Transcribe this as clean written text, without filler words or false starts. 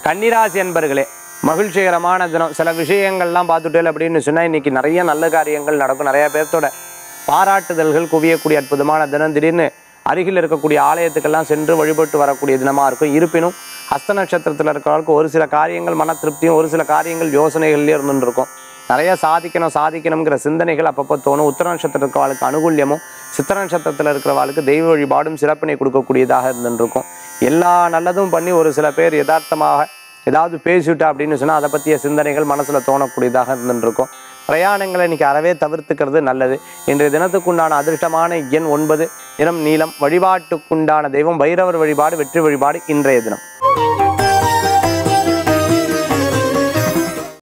கன்னிராசி அன்பர்களே, மகிழ்ச்சிகரமான தினம். சில விஷயங்கள்லாம் பார்த்துட்டேன் அப்படின்னு சொன்னால் இன்றைக்கி நிறைய நல்ல காரியங்கள் நடக்கும். நிறைய பேர்த்தோட பாராட்டுதல்கள் குவியக்கூடிய அற்புதமான தினம். திடீர்னு அருகில் இருக்கக்கூடிய ஆலயத்துக்கெல்லாம் சென்று வழிபட்டு வரக்கூடிய தினமாக இருக்கும். இருப்பினும் ஹஸ்த நட்சத்திரத்தில் இருக்கிறவர்களுக்கு ஒரு சில காரியங்கள் மன திருப்தியும், ஒரு சில காரியங்கள் யோசனைகள்லேயே இருந்துருக்கும். நிறைய சாதிக்கணுங்கிற சிந்தனைகள் அப்பப்போ தோணும். உத்திர நட்சத்திரத்தில் இருக்கிறவளுக்கு அனுகூல்யமும், சித்திர நட்சத்திரத்தில் இருக்கிறவளுக்கு தெய்வ வழிபாடும் சிறப்பினை கொடுக்கக்கூடியதாக இருந்துருக்கும். எல்லா நல்லதும் பண்ணி ஒரு சில பேர் யதார்த்தமாக ஏதாவது பேசிவிட்டா அப்படின்னு சொன்னால் அதை பற்றிய சிந்தனைகள் மனசில் தோணக்கூடியதாக இருந்துருக்கும். பிரயாணங்களை இன்றைக்கி அறவே தவிர்த்துக்கிறது நல்லது. இன்றைய தினத்துக்குண்டான அதிர்ஷ்டமான எண் 9, நிறம் நீலம். வழிபாட்டுக்குண்டான தெய்வம் பைரவர் வழிபாடு, வெற்றி வழிபாடு இன்றைய தினம்.